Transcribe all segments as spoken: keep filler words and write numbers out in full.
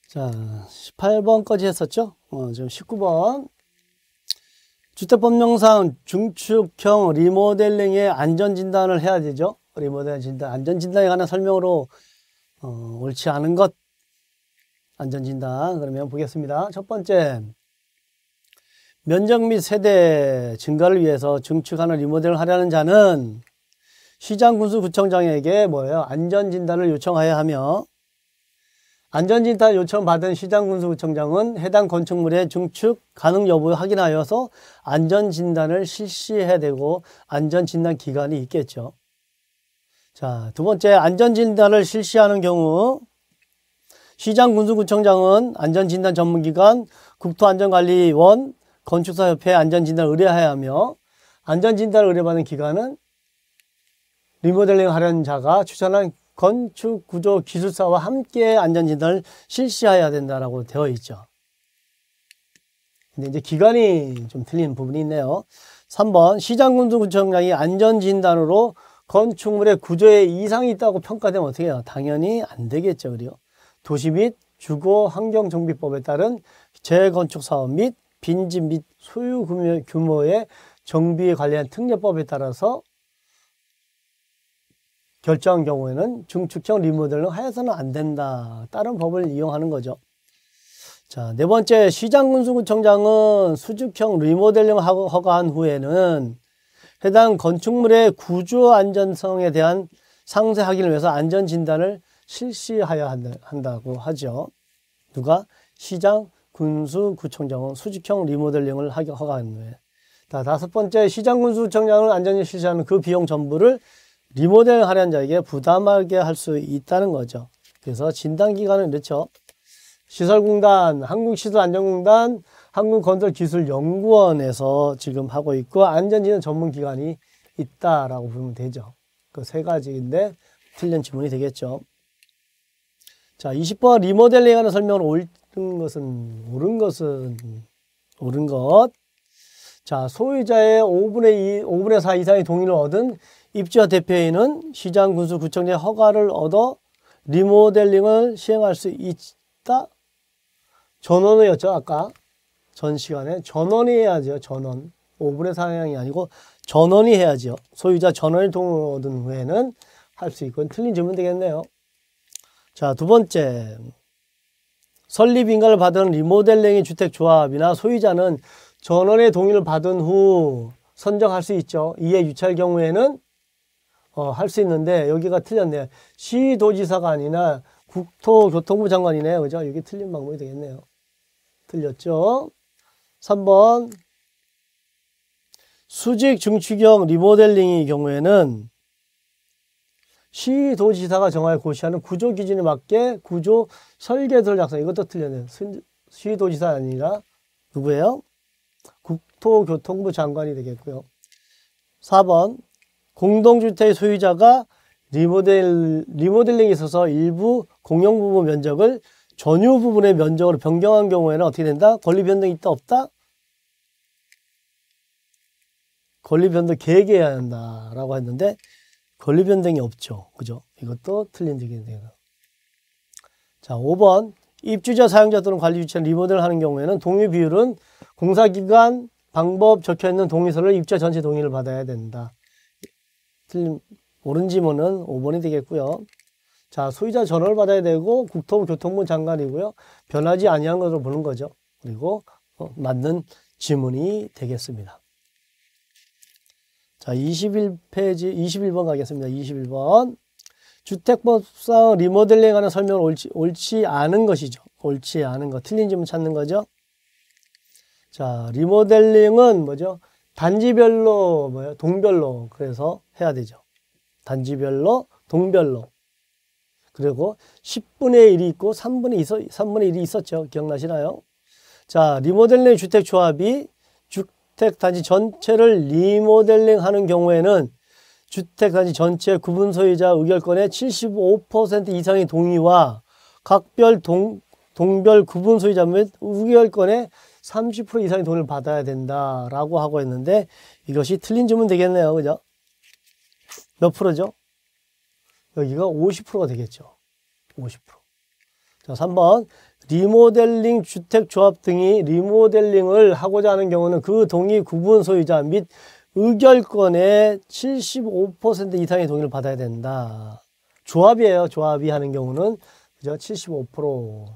자, 십팔 번까지 했었죠? 어, 지금 십구 번. 주택법령상 중축형 리모델링의 안전진단을 해야 되죠? 리모델링 진단, 안전진단에 관한 설명으로, 어, 옳지 않은 것. 안전진단. 그러면 보겠습니다. 첫 번째. 면적 및 세대 증가를 위해서 증축하는 리모델을 하려는 자는 시장군수구청장에게 뭐예요? 안전진단을 요청하여야 하며, 안전진단 요청받은 시장군수구청장은 해당 건축물의 증축 가능 여부를 확인하여서 안전진단을 실시해야 되고 안전진단 기간이 있겠죠. 자, 두 번째, 안전진단을 실시하는 경우 시장군수구청장은 안전진단 전문기관 국토안전관리원 건축사협회에 안전진단을 의뢰해야 하며, 안전진단을 의뢰받는 기관은 리모델링 하려는 자가 추천한 건축구조기술사와 함께 안전진단을 실시해야 된다라고 되어 있죠. 근데 이제 기간이 좀 틀린 부분이 있네요. 삼 번, 시장군수구청장이 안전진단으로 건축물의 구조에 이상이 있다고 평가되면 어떻게 해요? 당연히 안 되겠죠. 그리고 도시 및 주거 환경정비법에 따른 재건축 사업 및 빈집 및 소유 규모의 정비에 관련 특례법에 따라서 결정한 경우에는 중축형 리모델링 하여서는 안 된다. 다른 법을 이용하는 거죠. 자, 네 번째, 시장군수구청장은 수축형 리모델링을 허가한 후에는 해당 건축물의 구조 안전성에 대한 상세 확인을 위해서 안전진단을 실시하여야 한다고 하죠. 누가? 시장군수구청장은 수축형 리모델링을 허가한 후에. 자, 다섯 번째, 시장군수구청장은 안전을 실시하는 그 비용 전부를 리모델 하려는 자에게 부담하게 할 수 있다는 거죠. 그래서 진단기관은 이렇죠. 시설공단, 한국시설안전공단, 한국건설기술연구원에서 지금 하고 있고, 안전진단 전문기관이 있다라고 보면 되죠. 그 세 가지인데 틀린 지문이 되겠죠. 자, 이십 번 리모델링 하는 설명을 옳은 것은, 옳은 것은, 옳은 것. 자, 소유자의 오분의 이, 오분의 사 이상의 동의를 얻은 입주자 대표인은 시장군수구청장의 허가를 얻어 리모델링을 시행할 수 있다. 전원이었죠, 아까. 전 시간에. 전원이 해야죠, 전원. 오분의 사 이상이 아니고 전원이 해야죠. 소유자 전원의 동의를 얻은 후에는 할 수 있고, 틀린 질문 되겠네요. 자, 두 번째. 설립 인가를 받은 리모델링의 주택조합이나 소유자는 전원의 동의를 받은 후 선정할 수 있죠. 이에 유치할 경우에는 어, 할 수 있는데 여기가 틀렸네요. 시도지사가 아니라 국토교통부 장관이네요. 그죠? 여기 틀린 방법이 되겠네요. 틀렸죠? 삼 번 수직 중축형 리모델링의 경우에는 시도지사가 정하여 고시하는 구조 기준에 맞게 구조 설계도를 작성. 이것도 틀렸네요. 시도지사 아니라 누구예요? 국토교통부 장관이 되겠고요. 사 번 공동주택 소유자가 리모델, 리모델링에 있어서 일부 공용부분 면적을 전유 부분의 면적으로 변경한 경우에는 어떻게 된다? 권리 변동이 있다 없다? 권리 변동 계획해야 한다라고 했는데 권리 변동이 없죠. 그죠? 이것도 틀린 얘기네요. 자, 오 번 입주자, 사용자 또는 관리 유치한 리모델을 하는 경우에는 동의 비율은 공사기간 방법 적혀있는 동의서를 입주자 전체 동의를 받아야 된다. 틀린, 옳은 지문은 오 번이 되겠고요. 자, 소유자 전원을 받아야 되고 국토부 교통부 장관이고요. 변하지 아니한 것으로 보는 거죠. 그리고 어, 맞는 지문이 되겠습니다. 자, 이십일 페이지, 이십일 번 가겠습니다. 이십일 번. 주택법상 리모델링 하는 설명을 옳지, 옳지 않은 것이죠. 옳지 않은 것. 틀린 지문 찾는 거죠. 자, 리모델링은 뭐죠? 단지별로, 뭐요? 동별로. 그래서 해야 되죠. 단지별로, 동별로. 그리고 십분의 일이 있고 삼분의 일이 있었죠. 기억나시나요? 자, 리모델링 주택조합이 주택단지 전체를 리모델링 하는 경우에는 주택단지 전체 구분 소유자 의결권의 칠십오 퍼센트 이상의 동의와 각별 동, 동별 구분 소유자 및 의결권의 삼십 퍼센트 이상의 돈을 받아야 된다라고 하고 있는데 이것이 틀린 질문 되겠네요. 그죠? 몇 프로죠? 여기가 오십 퍼센트가 되겠죠. 오십 퍼센트. 자, 삼 번. 리모델링 주택조합 등이 리모델링을 하고자 하는 경우는 그 동의 구분 소유자 및 의결권의 칠십오 퍼센트 이상의 동의를 받아야 된다. 조합이에요. 조합이 하는 경우는 그죠? 칠십오 퍼센트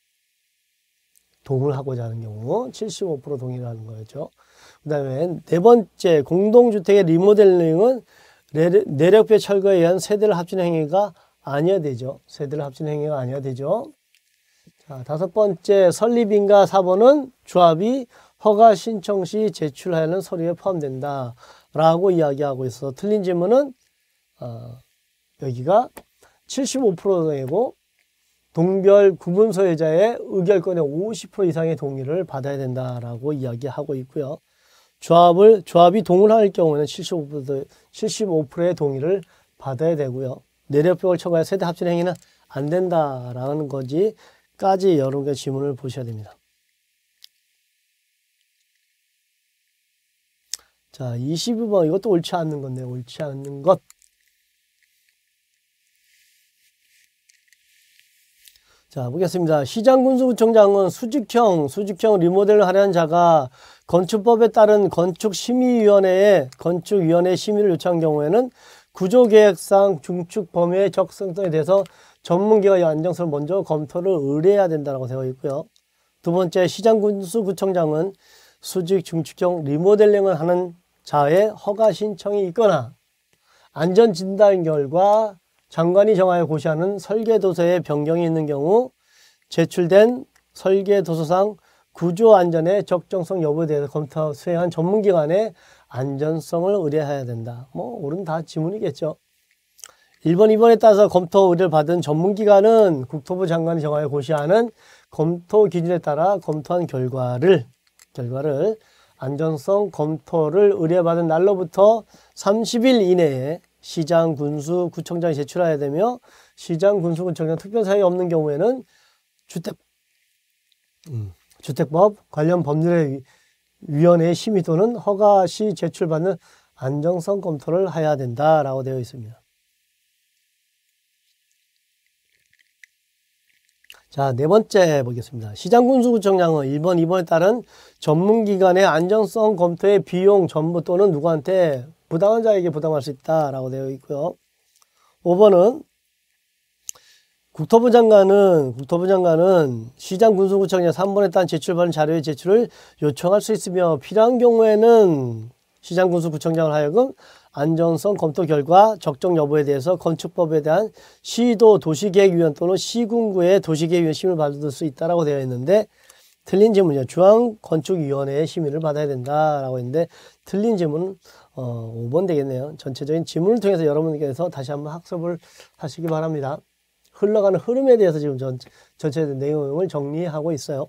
동의를 하고자 하는 경우 칠십오 퍼센트 동의를 하는 거죠. 그 다음에 네 번째, 공동주택의 리모델링은 내력배 철거에 의한 세대를 합치는 행위가 아니어야 되죠. 세대를 합치는 행위가 아니어야 되죠. 자, 다섯 번째, 설립인가 사 번은 조합이 허가 신청 시 제출하는 서류에 포함된다 라고 이야기하고 있어. 틀린 질문은 어, 여기가 칠십오 퍼센트이고 동별 구분 소유자의 의결권의 오십 퍼센트 이상의 동의를 받아야 된다라고 이야기하고 있고요. 조합을 조합이 동의할 경우에는 칠십오 퍼센트 칠십오 퍼센트의 동의를 받아야 되고요. 내력벽을 초과해 세대 합친 행위는 안 된다라는 거지까지 여러 개 지문을 보셔야 됩니다. 자, 이십이 번 이것도 옳지 않는 건데 옳지 않는 것. 자, 보겠습니다. 시장군수구청장은 수직형, 수직형 리모델을 하려는 자가 건축법에 따른 건축심의위원회에 건축위원회 심의를 요청한 경우에는 구조계획상 중축 범위의 적성성에 대해서 전문기관의 안정성을 먼저 검토를 의뢰해야 된다고 되어 있고요. 두 번째, 시장군수구청장은 수직 중축형 리모델링을 하는 자의 허가 신청이 있거나 안전진단 결과 장관이 정하여 고시하는 설계도서에 변경이 있는 경우 제출된 설계도서상 구조안전의 적정성 여부에 대해서 검토 수행한 전문기관의 안전성을 의뢰해야 된다. 뭐 옳은 다 지문이겠죠. 일 번, 이 번에 따라서 검토 의뢰를 받은 전문기관은 국토부 장관이 정하여 고시하는 검토 기준에 따라 검토한 결과를 결과를 안전성 검토를 의뢰받은 날로부터 삼십 일 이내에 시장, 군수, 구청장이 제출해야 되며 시장, 군수, 구청장 특별사항이 없는 경우에는 주택, 음, 주택법 관련 법률의 위원회의 심의 또는 허가 시 제출받는 안정성 검토를 해야 된다라고 되어 있습니다. 자, 네 번째 보겠습니다. 시장군수구청장은 일 번, 이 번에 따른 전문기관의 안정성 검토의 비용 전부 또는 누구한테 부당한 자에게 부담할 수 있다라고 되어 있고요. 오 번은 국토부 장관은 국토부 장관은 시장군수구청장 삼 번에 따른 제출받은 자료의 제출을 요청할 수 있으며 필요한 경우에는 시장군수구청장을 하여금 안전성 검토 결과 적정 여부에 대해서 건축법에 대한 시도 도시계획위원 또는 시군구의 도시계획위원 심의를 받을 수 있다라고 되어 있는데 틀린 질문이요. 중앙건축위원회의 심의를 받아야 된다라고 했는데 틀린 질문은 어, 오 번 되겠네요. 전체적인 지문을 통해서 여러분께서 다시 한번 학습을 하시기 바랍니다. 흘러가는 흐름에 대해서 지금 전, 전체 내용을 정리하고 있어요.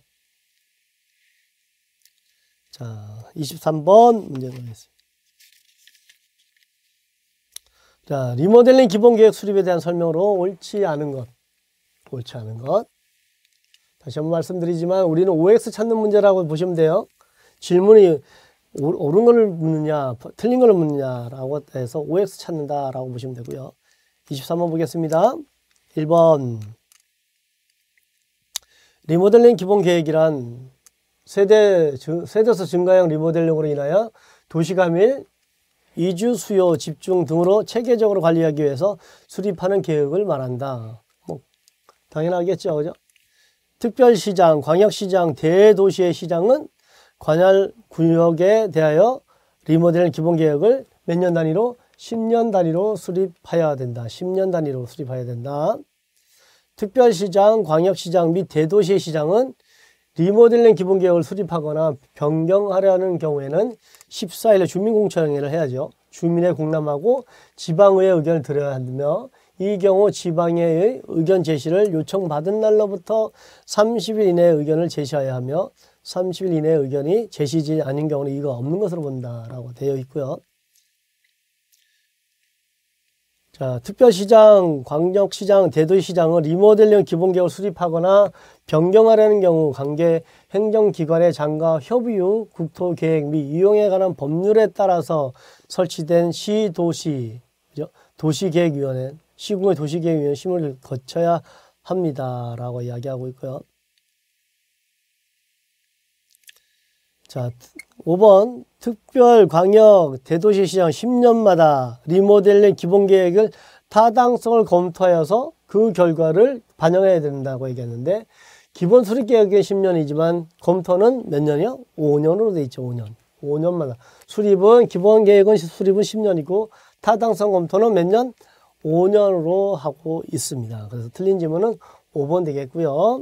자, 이십삼 번 문제 보겠습니다. 자, 리모델링 기본계획 수립에 대한 설명으로 옳지 않은 것. 옳지 않은 것. 다시 한번 말씀드리지만 우리는 오엑스 찾는 문제라고 보시면 돼요. 질문이 옳은 걸 묻느냐, 틀린 걸 묻느냐라고 해서 오엑스 찾는다라고 보시면 되고요. 이십삼 번 보겠습니다. 일 번. 리모델링 기본계획이란 세대, 세대수 증가형 리모델링으로 인하여 도시감일, 이주 수요, 집중 등으로 체계적으로 관리하기 위해서 수립하는 계획을 말한다. 뭐 당연하겠죠, 그죠? 특별시장, 광역시장, 대도시의 시장은 관할 구역에 대하여 리모델링 기본계획을 몇 년 단위로? 십 년 단위로 수립해야 된다. 십 년 단위로 수립해야 된다. 특별시장, 광역시장 및 대도시의 시장은 리모델링 기본계획을 수립하거나 변경하려는 경우에는 십사 일에 주민공청회를 해야죠. 주민의 공람하고 지방의회 의견을 들어야 하며 이 경우 지방의회의 의견 제시를 요청받은 날로부터 삼십 일 이내에 의견을 제시해야 하며 삼십 일 이내에 의견이 제시지 않은 경우는 이거 없는 것으로 본다라고 되어 있고요. 자, 특별시장, 광역시장, 대도시시장은 리모델링 기본계획을 수립하거나 변경하려는 경우 관계 행정기관의 장과 협의 후 국토계획 및 이용에 관한 법률에 따라서 설치된 시도시, 그죠? 도시계획위원회, 시군의 도시계획위원회 심의를 거쳐야 합니다라고 이야기하고 있고요. 자, 오 번 특별 광역 대도시 시장 십 년마다 리모델링 기본 계획을 타당성을 검토하여서 그 결과를 반영해야 된다고 얘기했는데, 기본 수립 계획은 십 년이지만 검토는 몇 년이요? 오 년으로 돼 있죠. 오 년. 오 년마다. 수립은 기본 계획은 수립은 십 년이고 타당성 검토는 몇 년? 오 년으로 하고 있습니다. 그래서 틀린 질문은 오 번 되겠고요.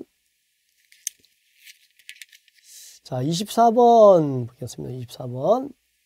자, 이십사 번 보겠습니다. 이십사 번.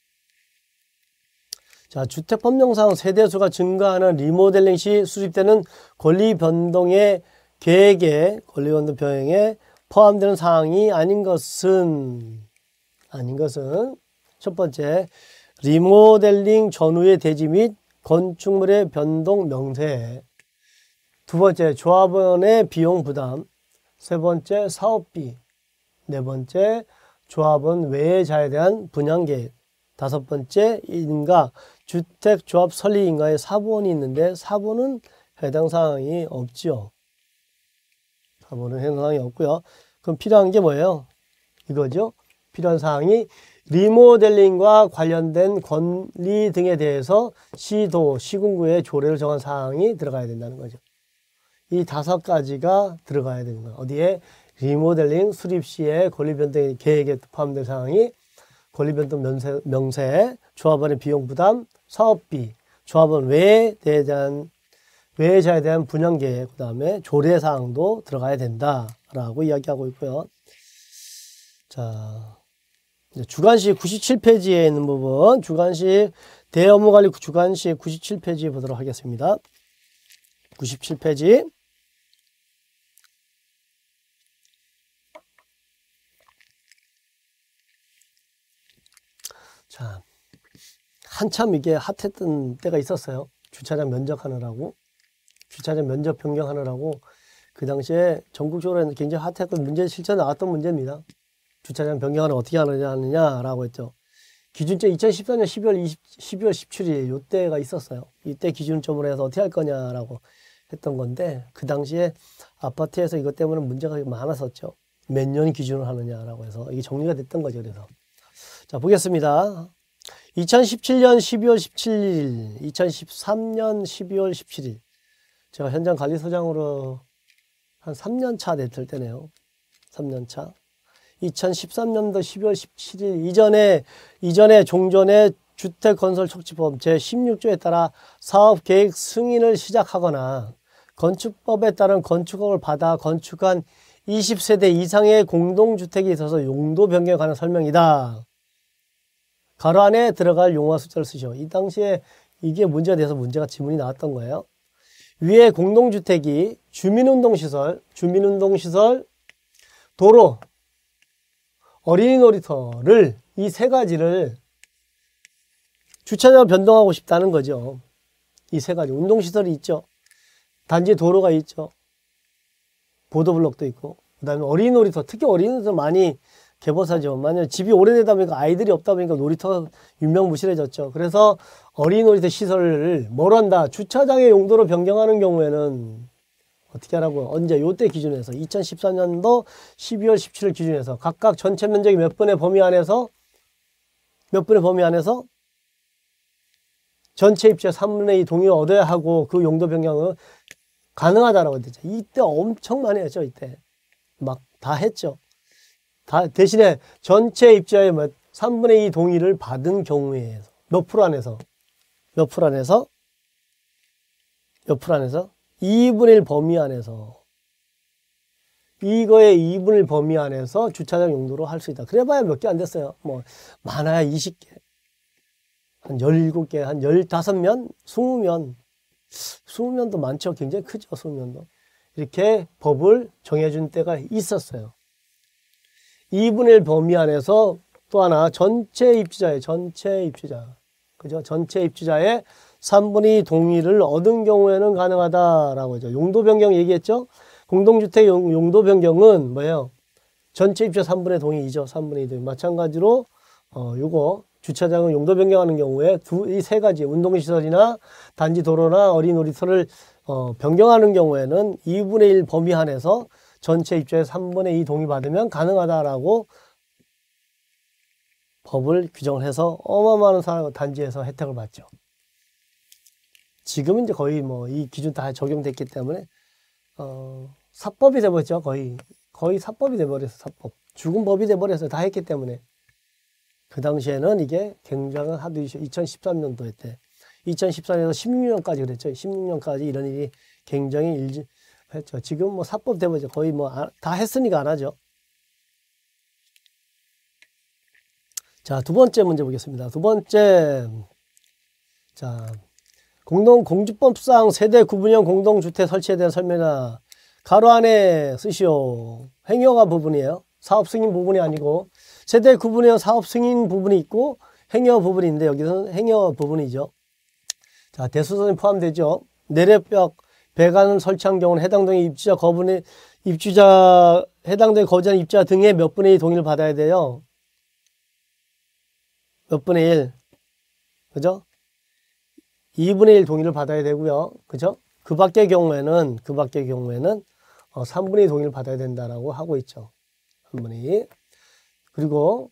자, 주택 법령상 세대수가 증가하는 리모델링 시 수립되는 권리 변동의 계획에, 권리 변동 병행에 포함되는 사항이 아닌 것은, 아닌 것은, 첫 번째, 리모델링 전후의 대지 및 건축물의 변동 명세. 두 번째, 조합원의 비용 부담. 세 번째, 사업비. 네 번째, 조합원 외자에 대한 분양 계획. 다섯 번째, 인가, 주택조합 설립 인가의 사본이 있는데 사본은 해당 사항이 없죠. 사본은 해당 사항이 없고요. 그럼 필요한 게 뭐예요? 이거죠. 필요한 사항이 리모델링과 관련된 권리 등에 대해서 시도, 시군구의 조례를 정한 사항이 들어가야 된다는 거죠. 이 다섯 가지가 들어가야 되는 거예요. 어디에? 리모델링 수립 시에 권리 변동 계획에 포함된 사항이 권리 변동 명세, 명세, 조합원의 비용 부담, 사업비, 조합원 외에 대한 외자에 대한 분양 계획, 그 다음에 조례 사항도 들어가야 된다라고 이야기하고 있고요. 자, 이제 주관식 구십칠 페이지에 있는 부분, 주관식 대업무관리 주관식 구십칠 페이지 보도록 하겠습니다. 구십칠 페이지. 자, 한참 이게 핫했던 때가 있었어요. 주차장 면적하느라고, 주차장 면적 변경하느라고 그 당시에 전국적으로 굉장히 핫했던 문제, 실제 나왔던 문제입니다. 주차장 변경을 어떻게 하느냐 하느냐라고 했죠. 기준점 이천십사 년 십이월 이십, 십이월 십칠일 이때가 있었어요. 이때 기준점으로 해서 어떻게 할 거냐라고 했던 건데, 그 당시에 아파트에서 이것 때문에 문제가 많았었죠. 몇 년 기준으로 하느냐라고 해서 이게 정리가 됐던 거죠. 그래서 자, 보겠습니다. 이천십칠 년 십이월 십칠일, 이천십삼 년 십이월 십칠일. 제가 현장 관리소장으로 한 삼 년 차 됐을 때네요. 삼 년 차. 이천십삼 년도 십이월 십칠일 이전에, 이전에 종전에 주택건설촉진법 제십육 조에 따라 사업계획 승인을 시작하거나 건축법에 따른 건축허가를 받아 건축한 이십 세대 이상의 공동주택에 있어서 용도 변경에 관한 설명이다. 가로 안에 들어갈 용어 숫자를 쓰시오. 이 당시에 이게 문제가 돼서 문제가 지문이 나왔던 거예요. 위에 공동주택이 주민운동시설, 주민운동시설, 도로, 어린이 놀이터를, 이 세 가지를 주차장을 변동하고 싶다는 거죠. 이 세 가지. 운동시설이 있죠. 단지 도로가 있죠. 보도블록도 있고. 그 다음에 어린이 놀이터, 특히 어린이 놀이터 많이 개보사죠. 만약 집이 오래되다 보니까 아이들이 없다 보니까 놀이터가 유명무실해졌죠. 그래서 어린이 놀이터 시설을 뭘 한다? 주차장의 용도로 변경하는 경우에는 어떻게 하라고요? 언제? 요때 기준에서 이천십사 년도 십이월 십칠일 기준에서 각각 전체 면적이 몇 분의 범위 안에서 몇 분의 범위 안에서 전체 입주자 삼분의 이 동의를 얻어야 하고 그 용도 변경은 가능하다라고 했죠. 이때 엄청 많이 했죠. 이때 막 다 했죠. 다 대신에 전체 입주자의 몇 삼분의 이 동의를 받은 경우에 몇 프로 안에서 몇 프로 안에서 몇 프로 안에서 이분의 일 범위 안에서 이거의 이분의 일 범위 안에서 주차장 용도로 할 수 있다. 그래봐야 몇 개 안 됐어요. 뭐 많아야 이십 개, 한 열일곱 개, 한 열다섯 면, 이십 면, 이십 면도 많죠. 굉장히 크죠. 이십 면도. 이렇게 법을 정해준 때가 있었어요. 이분의 일 범위 안에서 또 하나 전체 입주자의 전체 입주자 그죠? 전체 입주자의 삼분의 이 동의를 얻은 경우에는 가능하다라고 하죠. 용도 변경 얘기했죠? 공동주택 용, 용도 변경은 뭐예요? 전체 입주자 삼분의 동의이죠. 삼분의 이 동의. 마찬가지로 어 요거 주차장을 용도 변경하는 경우에 두, 이 세 가지 운동시설이나 단지 도로나 어린이 놀이터를 어, 변경하는 경우에는 이분의 일 범위 안에서 전체 입주자의 삼분의 이 동의 받으면 가능하다라고 법을 규정을 해서 어마어마한 사람 단지에서 혜택을 받죠. 지금은 이제 거의 뭐 이 기준 다 적용됐기 때문에 어, 사법이 돼버렸죠. 거의 거의 사법이 돼버려서 사법 죽은 법이 돼버려서 다 했기 때문에 그 당시에는 이게 굉장한 하도 이천십삼 년도에 때 이천십사 년에서 십육 년까지 그랬죠. 십육 년까지 이런 일이 굉장히 일지 했죠. 지금 뭐 사법 돼버렸죠. 거의 뭐 다 했으니까 안 하죠. 자, 두 번째 문제 보겠습니다. 두 번째, 자, 공동 공주법상 세대 구분형 공동주택 설치에 대한 설명이나 가로 안에 쓰시오. 행여가 부분이에요. 사업 승인 부분이 아니고 세대 구분형 사업 승인 부분이 있고 행여 부분인데 여기서는 행여 부분이죠. 자, 대수선이 포함되죠. 내래벽 배관을 설치한 경우는 해당 동의 입주자 거분의 입주자 해당 동의 거주한 입주자 등의 몇 분의 일 동의를 받아야 돼요. 몇 분의 일, 그죠? 이분의 일 동의를 받아야 되고요. 그죠? 그 밖의 경우에는, 그 밖의 경우에는, 어, 삼분의 이 동의를 받아야 된다라고 하고 있죠. 삼분의 이. 그리고,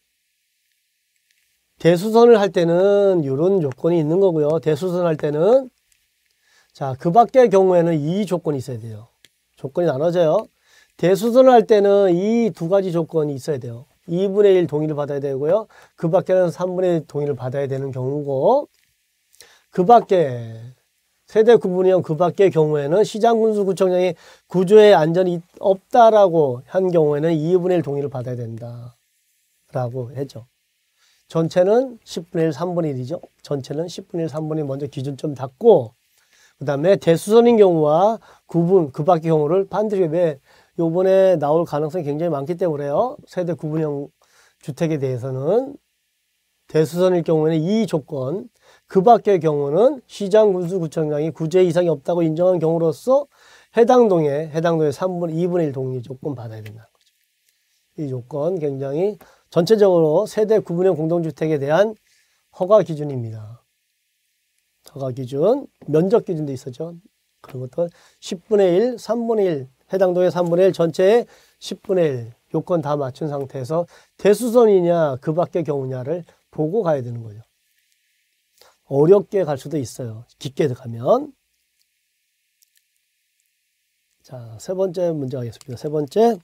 대수선을 할 때는 이런 조건이 있는 거고요. 대수선 할 때는, 자, 그 밖의 경우에는 이 조건이 있어야 돼요. 조건이 나눠져요. 대수선을 할 때는 이 두 가지 조건이 있어야 돼요. 이분의 일 동의를 받아야 되고요. 그 밖에는 삼분의 일 동의를 받아야 되는 경우고, 그 밖에, 세대 구분형 그 밖의 경우에는 시장군수구청장이 구조에 안전이 없다라고 한 경우에는 이분의 일 동의를 받아야 된다. 라고 했죠. 전체는 십분의 일, 삼분의 일이죠. 전체는 십분의 일, 삼분의 일 먼저 기준점 닫고, 그 다음에 대수선인 경우와 구분, 그 밖의 경우를 반드시 왜 요번에 나올 가능성이 굉장히 많기 때문에요. 세대 구분형 주택에 대해서는 대수선일 경우에는 이 조건, 그 밖의 경우는 시장군수구청장이 구제 이상이 없다고 인정한 경우로서 해당 동에, 해당 동에 삼분의 이분의 일 동의 조건 받아야 된다는 거죠. 이 조건 굉장히 전체적으로 세대 구분형 공동주택에 대한 허가 기준입니다. 허가 기준, 면적 기준도 있었죠. 그런 것도 십분의 일, 삼분의 일, 해당 동의 삼분의 일 전체의 십분의 일 요건 다 맞춘 상태에서 대수선이냐 그 밖의 경우냐를 보고 가야 되는 거죠. 어렵게 갈 수도 있어요. 깊게 가면. 자, 세 번째 문제 가겠습니다. 세 번째.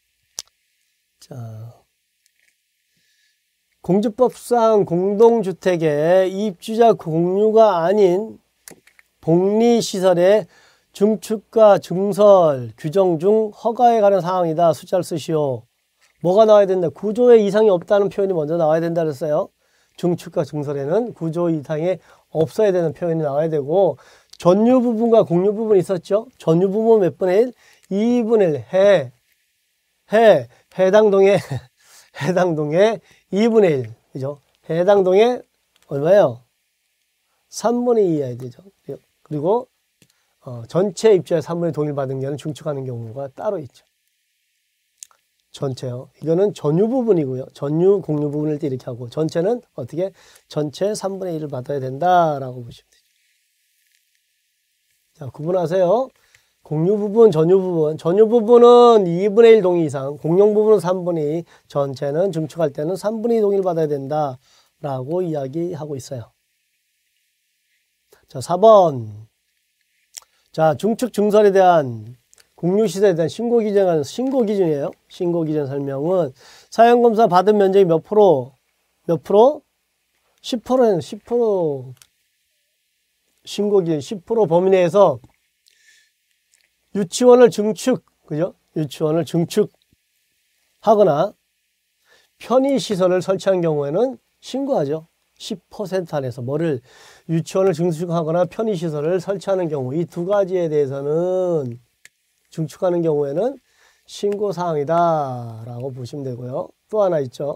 자, 공주법상 공동주택의 입주자 공유가 아닌 복리시설의 중축과 증설 규정 중 허가에 관한 사항이다. 숫자를 쓰시오. 뭐가 나와야 된다? 구조에 이상이 없다는 표현이 먼저 나와야 된다 그랬어요. 중축과 증설에는 구조 이상이 없어야 되는 표현이 나와야 되고, 전유 부분과 공유 부분이 있었죠. 전유 부분 몇 분의 일? 이분의 일 해. 해. 해당 동에 해당 동에 이분의 일. 그죠? 해당 동에 얼마예요? 삼분의 이여야 되죠. 그리고 어, 전체 입주자 삼분의 일 동의를 받은 경우는 중축하는 경우가 따로 있죠. 전체요. 이거는 전유 부분이고요. 전유 공유 부분일 때 이렇게 하고, 전체는 어떻게? 전체 삼분의 일을 받아야 된다라고 보시면 되죠. 자, 구분하세요. 공유 부분, 전유 부분. 전유 부분은 이분의 일 동의 이상, 공용 부분은 삼분의 이, 전체는 중축할 때는 삼분의 이 동의를 받아야 된다라고 이야기하고 있어요. 자, 사 번. 자, 중축 증설에 대한 공유시설에 대한 신고 기준은 신고 기준이에요. 신고 기준 설명은 사용검사 받은 면적이 몇 프로? 몇 프로? 십 퍼센트는 십 퍼센트 신고 기준 십 퍼센트 범위 내에서 유치원을 증축, 그죠? 유치원을 증축하거나 편의시설을 설치한 경우에는 신고하죠. 십 퍼센트 안에서 뭐를 유치원을 증축하거나 편의시설을 설치하는 경우, 이 두 가지에 대해서는 증축하는 경우에는 신고사항이다 라고 보시면 되고요. 또 하나 있죠.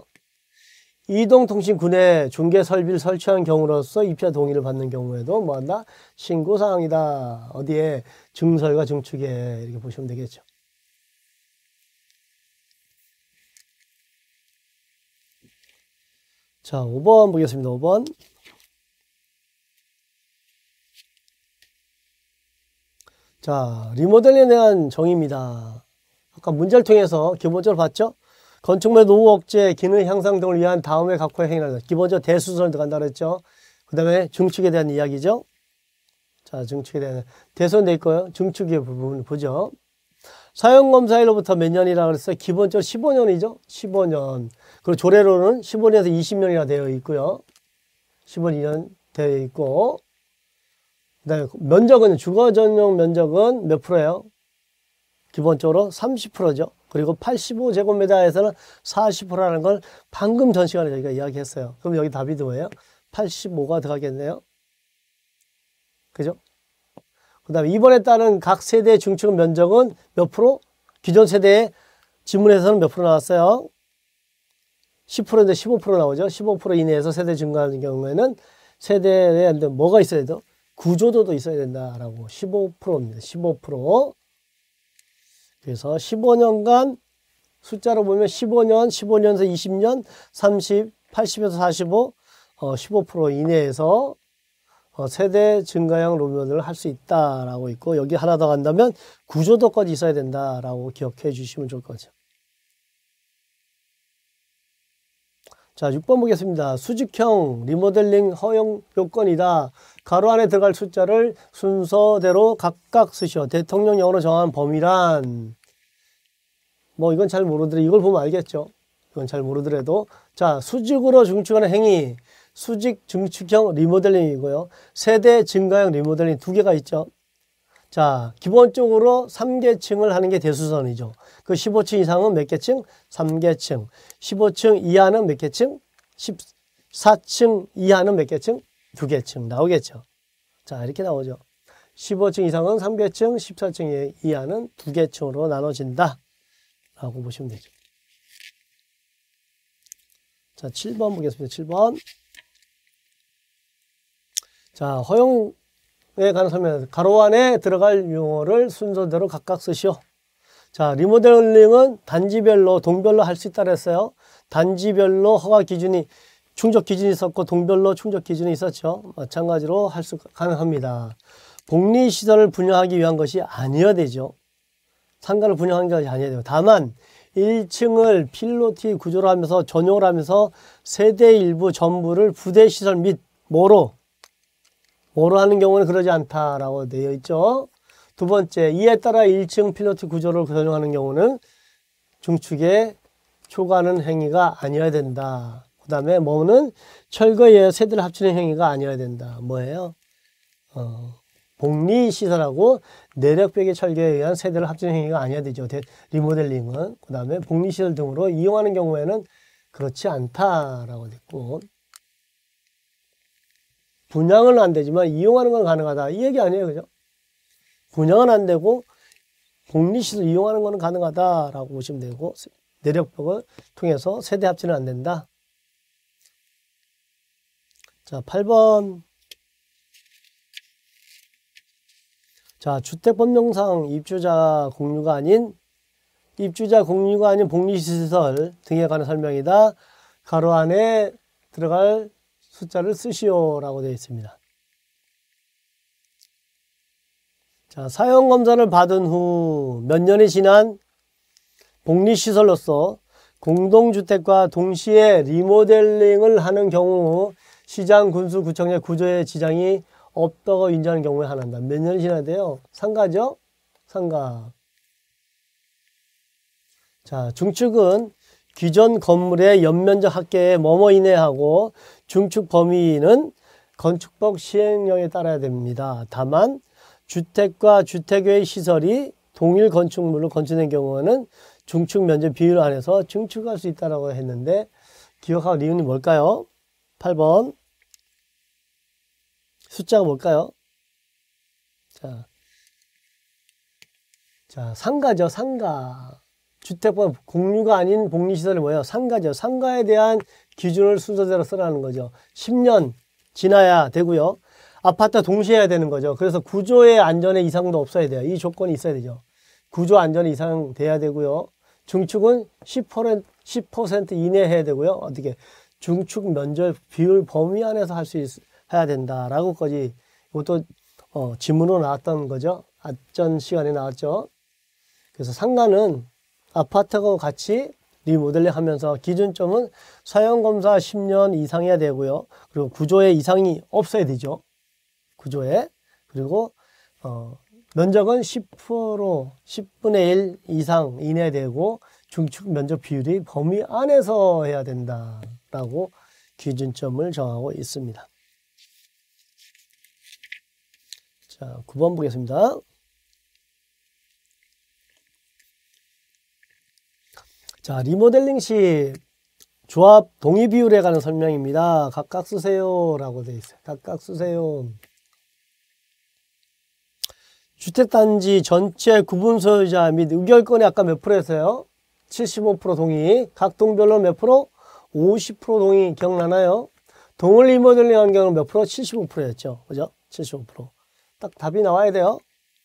이동통신군에 중개설비를 설치한 경우로서 입주자 동의를 받는 경우에도 뭐한다? 신고사항이다. 어디에? 증설과 증축에 이렇게 보시면 되겠죠. 자, 오 번 보겠습니다. 오 번. 자, 리모델링에 대한 정의입니다. 아까 문제를 통해서 기본적으로 봤죠? 건축물의 노후 억제, 기능 향상 등을 위한 다음의 각호의 행위는 기본적으로 대수선을 들어간다 그랬죠. 그 다음에 중축에 대한 이야기죠. 자, 중축에 대한 대수선 돼 있고요. 중축의 부분을 보죠. 사용검사일로부터 몇 년이라고 그랬어요? 기본적으로 십오 년이죠. 십오 년. 그리고 조례로는 십오 년에서 이십 년이나 되어 있고요. 십오 년 되어 있고, 그 다음에 면적은, 주거 전용 면적은 몇 프로예요? 기본적으로 삼십 퍼센트죠. 그리고 팔십오 제곱미터에서는 사십 퍼센트라는 걸 방금 전 시간에 저희가 이야기했어요. 그럼 여기 답이 뭐예요? 팔십오가 들어가겠네요. 그죠? 그 다음에 이번에 따른 각 세대의 중축 면적은 몇 프로? 기존 세대의 지문에서는 몇 프로 나왔어요? 십 퍼센트인데 십오 퍼센트 나오죠. 십오 퍼센트 이내에서 세대 증가하는 경우에는 세대에 뭐가 있어야 돼요? 구조도도 있어야 된다라고. 십오 퍼센트입니다. 십오 퍼센트. 그래서 십오 년간 숫자로 보면 십오 년, 십오 년에서 이십 년, 삼십, 팔십에서 사십오, 어, 십오 퍼센트 이내에서 어, 세대 증가형 로면을 할 수 있다라고 있고, 여기 하나 더 간다면 구조도까지 있어야 된다라고 기억해 주시면 좋을 것 같아요. 자, 육 번 보겠습니다. 수직형 리모델링 허용 요건이다. 가로 안에 들어갈 숫자를 순서대로 각각 쓰시오. 대통령령으로 정한 범위란, 뭐 이건 잘 모르더라도 이걸 보면 알겠죠. 이건 잘 모르더라도, 자, 수직으로 중축하는 행위, 수직 중축형 리모델링이고요. 세대 증가형 리모델링 두 개가 있죠. 자, 기본적으로 삼 계층을 하는 게 대수선이죠. 그 십오 층 이상은 몇 계층? 삼 계층. 십오 층 이하는 몇 계층? 십사 층 이하는 몇 계층? 두 계층 나오겠죠. 자, 이렇게 나오죠. 십오 층 이상은 삼 계층, 십사 층 이하는 두 계층으로 나눠진다 라고 보시면 되죠. 자, 칠 번 보겠습니다. 칠 번. 자, 허용에 관한 설명. 가로 안에 들어갈 용어를 순서대로 각각 쓰시오. 자, 리모델링은 단지별로, 동별로 할 수 있다 그랬어요. 단지별로 허가 기준이, 충족 기준이 있었고, 동별로 충족 기준이 있었죠. 마찬가지로 할 수 가능합니다. 복리시설을 분양하기 위한 것이 아니어야 되죠. 상가를 분양하는 것이 아니어야 돼요. 다만, 일 층을 필로티 구조로 하면서 전용을 하면서 세대 일부 전부를 부대시설 및 뭐로? 뭐로 하는 경우는 그러지 않다라고 되어 있죠. 두 번째, 이에 따라 일 층 필로티 구조를 전용하는 경우는 중축에 초과하는 행위가 아니어야 된다. 그 다음에 뭐는 철거에 세대를 합치는 행위가 아니어야 된다. 뭐예요? 어, 복리시설하고 내력벽의 철거에 의한 세대를 합치는 행위가 아니어야 되죠. 리모델링은. 그 다음에 복리시설 등으로 이용하는 경우에는 그렇지 않다라고 됐고, 분양은 안 되지만 이용하는 건 가능하다. 이 얘기 아니에요. 그죠? 분양은 안 되고 복리시설 이용하는 건 가능하다라고 보시면 되고, 내력벽을 통해서 세대 합치는 안 된다. 자, 팔 번. 자, 주택법령상 입주자 공유가 아닌, 입주자 공유가 아닌 복리시설 등에 관한 설명이다. 가로 안에 들어갈 숫자를 쓰시오라고 되어 있습니다. 자, 사용검사를 받은 후 몇 년이 지난 복리시설로서 공동주택과 동시에 리모델링을 하는 경우 시장, 군수, 구청의 구조에 지장이 없다고 인정하는 경우에 한한다. 몇 년이 지나야 돼요? 상가죠? 상가. 자, 중축은 기존 건물의 연면적 합계에 뭐뭐 이내하고 중축 범위는 건축법 시행령에 따라야 됩니다. 다만 주택과 주택외의 시설이 동일 건축물로 건축된 경우는 중축 면적 비율 안에서 중축할 수 있다고 했는데, 기억할 이유는 뭘까요? 팔 번. 숫자가 뭘까요? 자, 자, 상가죠, 상가. 주택법 공유가 아닌 복리시설이 뭐예요? 상가죠. 상가에 대한 기준을 순서대로 쓰라는 거죠. 십 년 지나야 되고요. 아파트 동시에 해야 되는 거죠. 그래서 구조의 안전에 이상도 없어야 돼요. 이 조건이 있어야 되죠. 구조 안전에 이상 돼야 되고요. 중축은 십 퍼센트, 십 퍼센트 이내 해야 되고요. 어떻게? 중축 면적 비율 범위 안에서 할 수 해야 된다라고까지, 이것도 어, 지문으로 나왔던 거죠. 앞전 시간에 나왔죠. 그래서 상가는 아파트하고 같이 리모델링 하면서 기준점은 사용검사 십 년 이상해야 되고요. 그리고 구조에 이상이 없어야 되죠. 구조에. 그리고 어, 면적은 십 퍼센트, 십분의 일 이상 이내 되고 중축 면적 비율이 범위 안에서 해야 된다라고 기준점을 정하고 있습니다. 자, 구 번 보겠습니다. 자, 리모델링 시 조합 동의 비율에 관한 설명입니다. 각각 쓰세요 라고 되어 있어요. 각각 쓰세요. 주택단지 전체 구분 소유자 및 의결권이 아까 몇 프로였어요? 칠십오 퍼센트 동의. 각 동별로 몇 프로? 오십 퍼센트 동의. 기억나나요? 동을 리모델링 한 경우는 몇 프로? 칠십오 퍼센트였죠. 그죠? 칠십오 퍼센트. 딱 답이 나와야 돼요.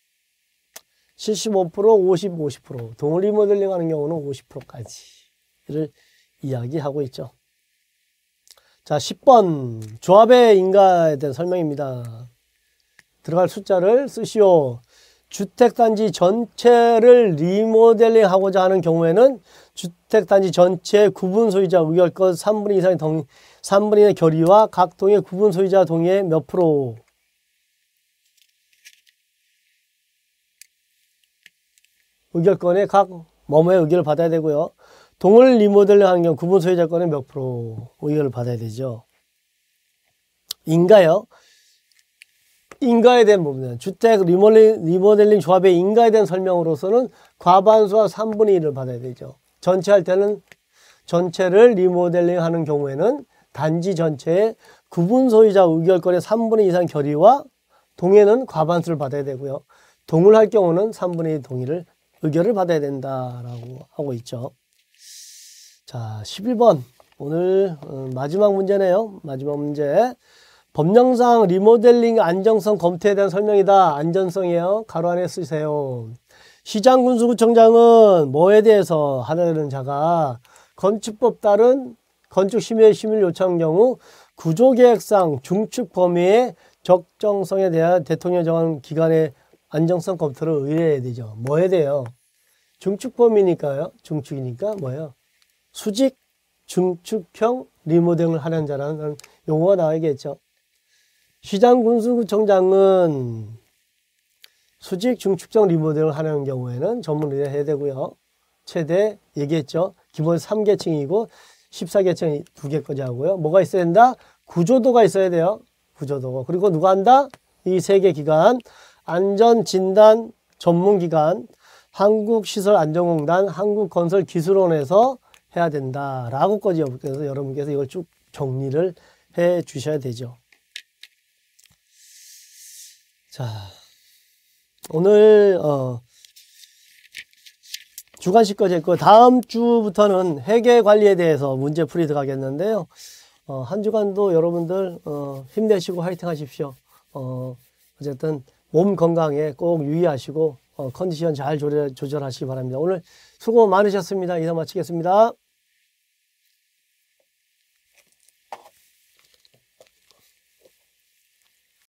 칠십오 퍼센트, 오십, 오십 퍼센트. 동을 리모델링 하는 경우는 오십 퍼센트까지를 이야기하고 있죠. 자, 십 번. 조합의 인가에 대한 설명입니다. 들어갈 숫자를 쓰시오. 주택단지 전체를 리모델링 하고자 하는 경우에는 주택단지 전체 구분 소유자 의결권 삼분의 이 이상의 동, 삼분의 일의 결의와 각 동의 구분 소유자 동의의 몇 프로? 의결권에 각 뭐뭐의 의결을 받아야 되고요. 동을 리모델링 하는 경우 구분 소유자권의 몇 프로 의결을 받아야 되죠. 인가요? 인가에 대한 부분은 주택 리모델링, 리모델링 조합의 인가에 대한 설명으로서는 과반수와 삼분의 일을 받아야 되죠. 전체 할 때는 전체를 리모델링 하는 경우에는 단지 전체의 구분 소유자 의결권의 삼분의 이 이상 결의와 동의는 과반수를 받아야 되고요. 동을 할 경우는 삼분의 일 동의를 의결을 받아야 된다라고 하고 있죠. 자, 십일 번. 오늘 마지막 문제네요. 마지막 문제. 법령상 리모델링 안정성 검토에 대한 설명이다. 안전성이에요. 가로 안에 쓰세요. 시장군수구청장은 뭐에 대해서 하려는 자가 건축법 따른 건축심의 심의를 요청한 경우 구조계획상 중축 범위의 적정성에 대한 대통령이 정한 기관의 안정성 검토를 의뢰해야 되죠. 뭐에 대해요? 중축 범위니까요. 중축이니까 뭐예요? 수직 중축형 리모델링을 하려는 자라는 용어가 나와야겠죠. 시장군수구청장은 수직 중축형 리모델링을 하는 경우에는 전문 의뢰해야 되고요. 최대 얘기했죠. 기본 삼 계층이고 십사 계층이 두 개까지 하고요. 뭐가 있어야 된다? 구조도가 있어야 돼요. 구조도. 그리고 누가 한다? 이 세 개 기관. 안전진단 전문기관, 한국시설안전공단, 한국건설기술원에서 해야 된다라고까지 그래서 여러분께서 이걸 쭉 정리를 해 주셔야 되죠. 자, 오늘 어, 주간식까지 했고 다음 주부터는 회계관리에 대해서 문제풀이 들어가겠는데요. 어, 한 주간도 여러분들 어, 힘내시고 화이팅 하십시오. 어, 어쨌든 몸 건강에 꼭 유의하시고 어, 컨디션 잘 조절, 조절하시기 바랍니다. 오늘 수고 많으셨습니다. 이상 마치겠습니다.